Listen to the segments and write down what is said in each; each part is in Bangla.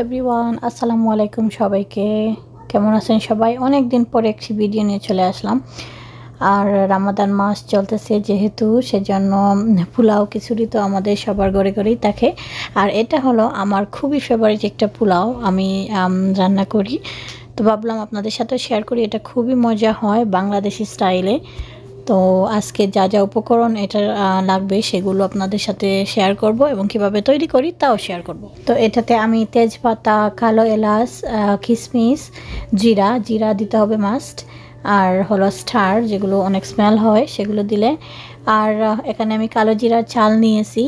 এভরিওয়ান, আসসালামু আলাইকুম সবাইকে। কেমন আছেন সবাই? অনেক দিন পরে একটি ভিডিও নিয়ে চলে আসলাম। আর রামাদান মাস চলতেছে যেহেতু, সেজন্য পোলাও খিচুড়ি তো আমাদের সবার ঘরে ঘরেই থাকে। আর এটা হলো আমার খুবই ফেভারিট একটা পোলাও, আমি রান্না করি। তো ভাবলাম আপনাদের সাথে শেয়ার করি। এটা খুবই মজা হয় বাংলাদেশি স্টাইলে। তো আজকে যা যা উপকরণ এটা লাগবে সেগুলো আপনাদের সাথে শেয়ার করব এবং কিভাবে তৈরি করি তাও শেয়ার করব। তো এটাতে আমি তেজপাতা, কালো এলাচ, কিশমিশ, জিরা দিতে হবে মাস্ট, আর হলো স্টার যেগুলো অনেক স্মেল হয় সেগুলো দিলে। আর এখানে আমি কালো জিরার চাল নিয়েছি।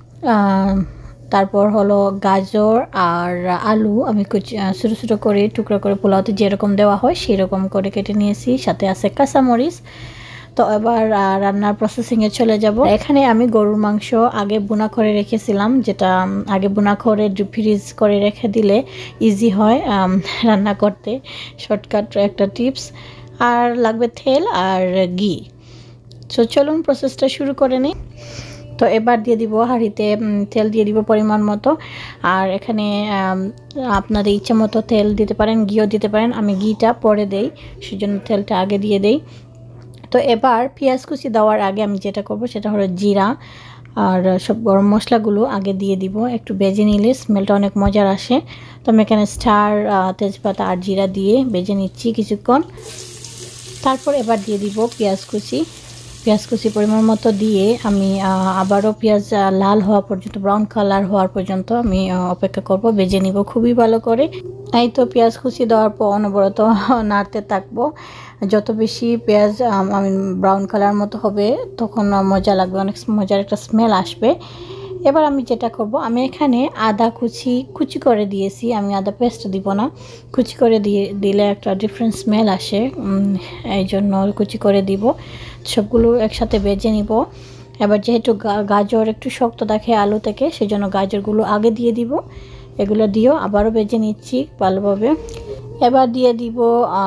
তারপর হলো গাজর আর আলু আমি ছোটো ছোটো করে টুকরো করে পোলাওতে যেরকম দেওয়া হয় সেরকম করে কেটে নিয়েছি। সাথে আছে কাঁচামরিচ। তো এবার রান্নার প্রসেসিংয়ে চলে যাব। এখানে আমি গরুর মাংস আগে বোনা করে রেখেছিলাম, যেটা আগে বোনা করে ফ্রিজ করে রেখে দিলে ইজি হয় রান্না করতে, শর্টকাট একটা টিপস। আর লাগবে তেল আর ঘি। তো চলুন প্রসেসটা শুরু করে নিই। তো এবার দিয়ে দিব হাঁড়িতে তেল দিয়ে দিব পরিমাণ মতো। আর এখানে আপনাদের ইচ্ছা মতো তেল দিতে পারেন, ঘিও দিতে পারেন। আমি ঘিটা পরে দেই, সেজন্য তেলটা আগে দিয়ে দেই। তো এবার পেঁয়াজ কুচি দেওয়ার আগে আমি যেটা করব সেটা হলো জিরা আর সব গরম মশলাগুলো আগে দিয়ে দিব। একটু ভেজে নিলে স্মেলটা অনেক মজার আসে। তো আমি এখানে স্টার, তেজপাতা আর জিরা দিয়ে ভেজে নিচ্ছি কিছুক্ষণ। তারপর এবার দিয়ে দিব পেঁয়াজ কুচি পরিমাণ মতো দিয়ে আমি আবারও পেঁয়াজ লাল হওয়া পর্যন্ত, ব্রাউন কালার হওয়ার পর্যন্ত আমি অপেক্ষা করব, ভেজে নিব খুবই ভালো করে। এই তো পেঁয়াজ কুচি দেওয়ার পর অনবরত নাড়তে থাকবো। যত বেশি পেঁয়াজ আমি ব্রাউন কালার মতো হবে তখন মজা লাগবে, অনেক মজার একটা স্মেল আসবে। এবার আমি যেটা করব, আমি এখানে আদা কুচি করে দিয়েছি। আমি আদা পেস্ট দিব না, কুচি করে দিলে একটা ডিফারেন্ট স্মেল আসে, এই জন্য কুচি করে দিব। সবগুলো একসাথে ভেজে নিব। এবার যেহেতু গাজর একটু শক্ত দেখে আলু থেকে, সেজন্য গাজরগুলো আগে দিয়ে দিব। এগুলো দিয়েও আবারও ভেজে নিচ্ছি ভালোভাবে। এবার দিয়ে দিব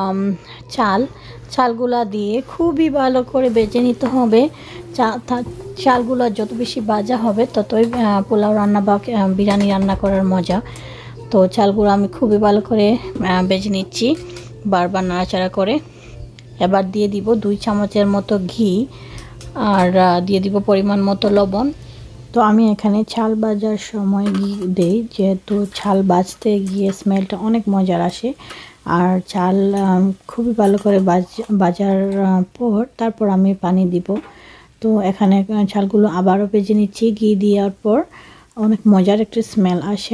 চালগুলা দিয়ে খুবই ভালো করে ভেজে নিতে হবে। চালগুলো যত বেশি ভাজা হবে ততই পোলাও রান্না বা বিরিয়ানি রান্না করার মজা। তো চালগুলো আমি খুবই ভালো করে ভেজে নিচ্ছি, বারবার নাড়াচাড়া করে। এবার দিয়ে দিব 2 চামচের মতো ঘি আর দিয়ে দিব পরিমাণ মতো লবণ। তো আমি এখানে চাল ভাজার সময় ঘি দেই, যেহেতু চাল ভাজতে গিয়ে স্মেলটা অনেক মজার আসে। আর চাল খুবই ভালো করে ভাজার পর তারপর আমি পানি দিব। তো এখানে চালগুলো আবারও ভেজে নিচ্ছি ঘি দেওয়ার পর, অনেক মজার একটা স্মেল আসে।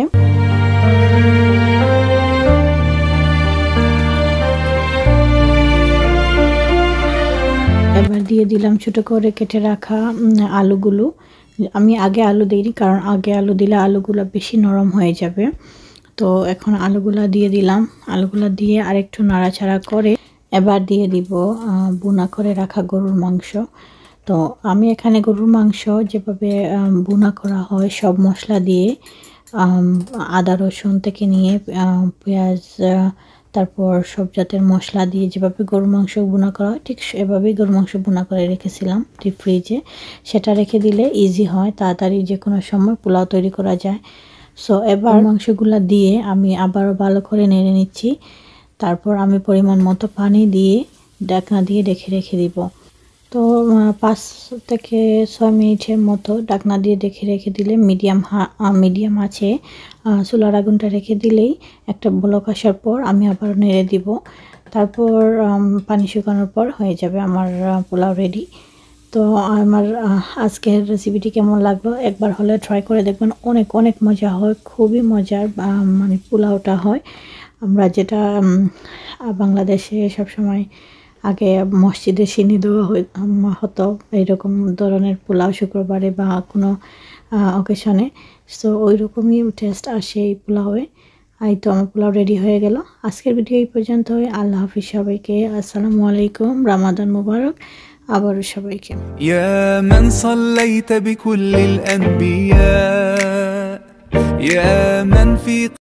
এবার দিয়ে দিলাম ছোটো করে কেটে রাখা আলুগুলো। আমি আগে আলু দিইনি, কারণ আগে আলু দিলে আলুগুলো বেশি নরম হয়ে যাবে। তো এখন আলুগুলা দিয়ে দিলাম। আলুগুলা দিয়ে আরেকটু নাড়াচাড়া করে এবার দিয়ে দিব বুনা করে রাখা গরুর মাংস। তো আমি এখানে গরুর মাংস যেভাবে বুনা করা হয় সব মশলা দিয়ে, আদা রসুন থেকে নিয়ে পেঁয়াজ, তারপর সব জাতের মশলা দিয়ে যেভাবে গরুর মাংস বুনা করা হয় ঠিক এভাবেই গরুর মাংস বুনা করে রেখেছিলাম ডিপ ফ্রিজে। সেটা রেখে দিলে ইজি হয়, তাড়াতাড়ি যে কোনো সময় পোলাও তৈরি করা যায়। সো এবার মাংসগুলো দিয়ে আমি আবারও ভালো করে নেড়ে নিচ্ছি। তারপর আমি পরিমাণ মতো পানি দিয়ে ঢাকনা দিয়ে রেখে দিব। তো 5 থেকে 6 মিনিটের মতো ঢাকনা দিয়ে রেখে দিলে মিডিয়াম আছে চুলার আগুনটা রেখে দিলেই একটা বলক আসার পর আমি আবার নেড়ে দিব। তারপর পানি শুকানোর পর হয়ে যাবে আমার পোলাও রেডি। তো আমার আজকের রেসিপিটি কেমন লাগলো একবার হলে ট্রাই করে দেখবেন, অনেক অনেক মজা হয়, খুবই মজার মানে পোলাওটা হয়। আমরা যেটা বাংলাদেশে সবসময় আগে মসজিদে সিনি দেওয়া হতো এইরকম ধরনের পোলাও শুক্রবারে বা কোনো অকেশনে। সো ওই রকমই টেস্ট আসে এই পোলাওয়ে। এই তো আমার পোলাও রেডি হয়ে গেল। আজকের ভিডিও এই পর্যন্ত। আল্লাহ হাফিজ সবাইকে। আসসালামু আলাইকুম, রামাদান মুবারক আবারও সবাইকে। ইয়া মান সাল্লাইতা বিকুল্লিল আনবিয়া ইয়া মান ফি